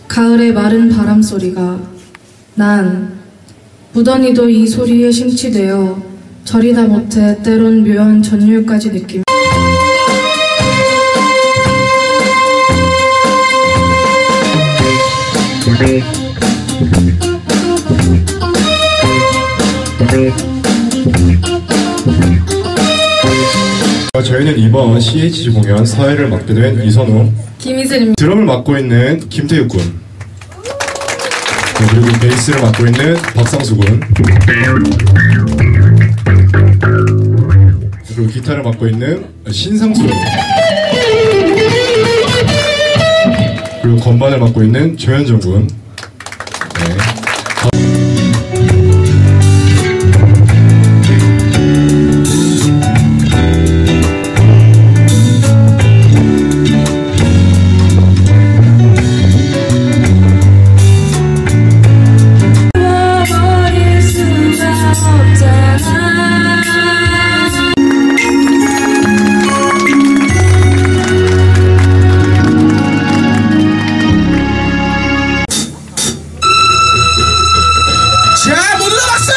가을의 마른 바람 소리가 난 무던히도 이 소리에 심취되어 저리다 못해 때론 묘한 전율까지 느낌. 저희는 이번 CHG 공연 사회를 맡게 된 이선우, 김희슬입니다. 드럼을 맡고 있는 김태육 군, 그리고 베이스를 맡고 있는 박상수 군, 그리고 기타를 맡고 있는 신상수, 그리고 건반을 맡고 있는 조현정 군. 자, 모두 다 박수!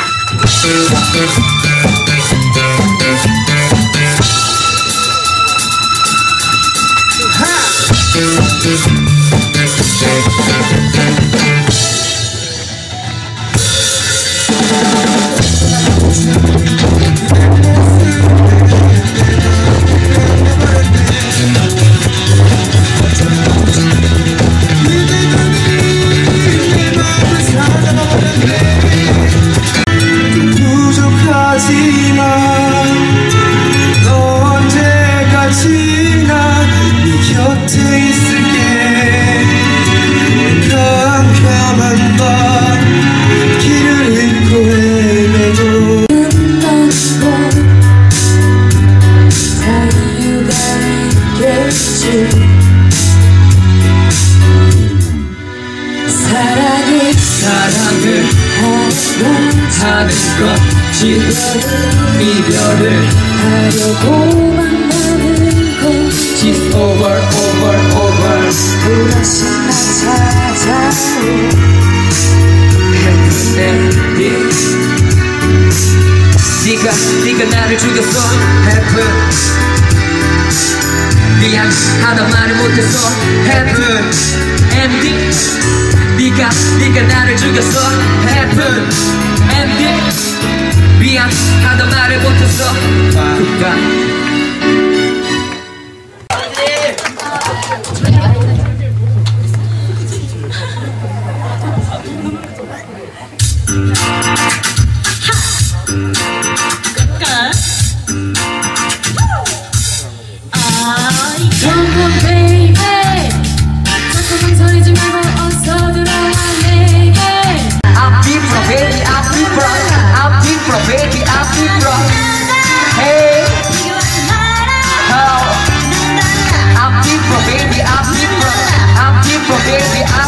사랑을 하는 것이 이별을 하려고만 하는 것 It's over over over 또다시 날 찾아오 Happy 네가 나를 죽였어 Happy 미안하다 말을 못했어 Happy ending 네가 나를 죽였어 Happen Ending 미안하다 말을 못했어